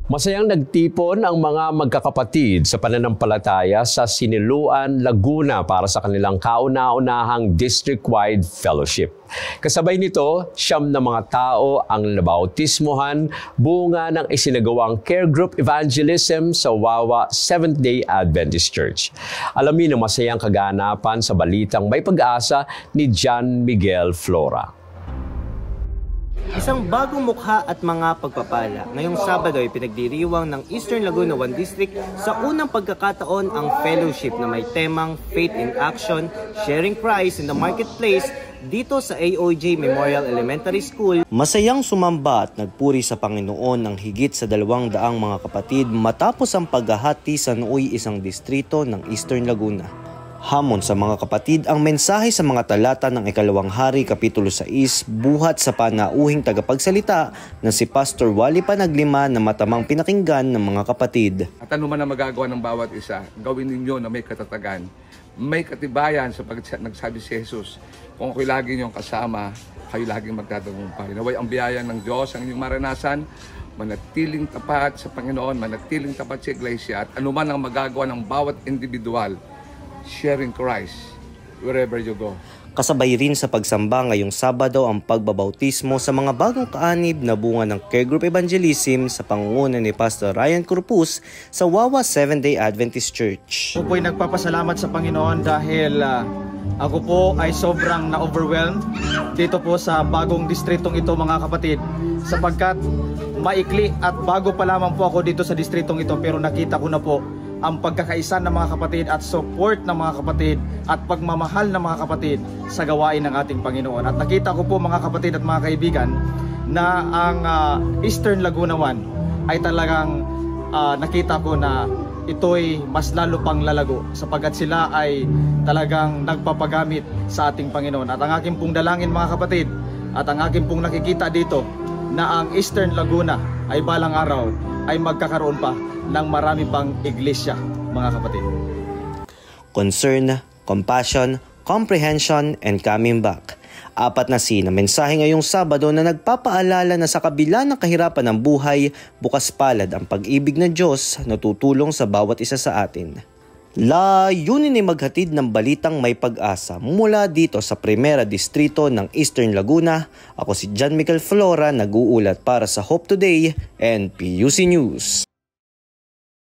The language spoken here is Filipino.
Masayang nagtipon ang mga magkakapatid sa pananampalataya sa Siniluan, Laguna para sa kanilang kauna-unahang district-wide fellowship. Kasabay nito, 9 na mga tao ang nabautismohan, bunga ng isinagawang care group evangelism sa Wawa Seventh-day Adventist Church. Alamin ang masayang kaganapan sa balitang may pag-asa ni John Miguel Flora. Isang bagong mukha at mga pagpapala. Ngayong Sabado ay pinagdiriwang ng Eastern Laguna 1 District sa unang pagkakataon ang fellowship na may temang Faith in Action, Sharing Christ in the Marketplace dito sa AOJ Memorial Elementary School. Masayang sumamba at nagpuri sa Panginoon ng higit sa 200 mga kapatid matapos ang paghahati sa nooy isang distrito ng Eastern Laguna. Hamon sa mga kapatid ang mensahe sa mga talata ng Ikalawang Hari, Kapitulo 6, buhat sa panauhing tagapagsalita na si Pastor Wally Panaglima na matamang pinakinggan ng mga kapatid. At ano man ang magagawa ng bawat isa, gawin ninyo na may katatagan, may katibayan sapagkat nagsabi si Jesus, kung ako'y lagi niyong kasama, kayo laging magtatagumpay. Naway ang biyaya ng Diyos ang inyong maranasan, manatiling tapat sa Panginoon, manatiling tapat sa Iglesia, at ano man ang magagawa ng bawat individual, sharing Christ wherever you go. Kasabay rin sa pagsamba ngayong Sabado ang pagbabautismo sa mga bagong kaanib na bunga ng Care Group Evangelism sa pangunguna ni Pastor Ryan Corpus sa Wawa Seventh-day Adventist Church. Ako po'y nagpapasalamat sa Panginoon dahil ako po ay sobrang na-overwhelmed dito po sa bagong distritong ito mga kapatid, sapagkat maikli at bago pa lamang po ako dito sa distritong ito, pero nakita ko na po ang pagkakaisa ng mga kapatid at support ng mga kapatid at pagmamahal ng mga kapatid sa gawain ng ating Panginoon. At nakita ko po mga kapatid at mga kaibigan na ang Eastern Laguna 1 ay talagang nakita ko na ito'y mas lalo pang lalago sapagkat sila ay talagang nagpapagamit sa ating Panginoon. At ang aking pong dalangin mga kapatid at ang aking pong nakikita dito na ang Eastern Laguna ay balang araw ay magkakaroon pa ng marami pang iglesia, mga kapatid. Concern, compassion, comprehension, and coming back. 4 na mensahe ngayong Sabado na nagpapaalala na sa kabila ng kahirapan ng buhay, bukas palad ang pag-ibig ng Diyos na tutulong sa bawat isa sa atin. Layunin ay maghatid ng balitang may pag-asa mula dito sa Primera Distrito ng Eastern Laguna. Ako si John Miguel Flora, nag-uulat para sa Hope Today and PUC News.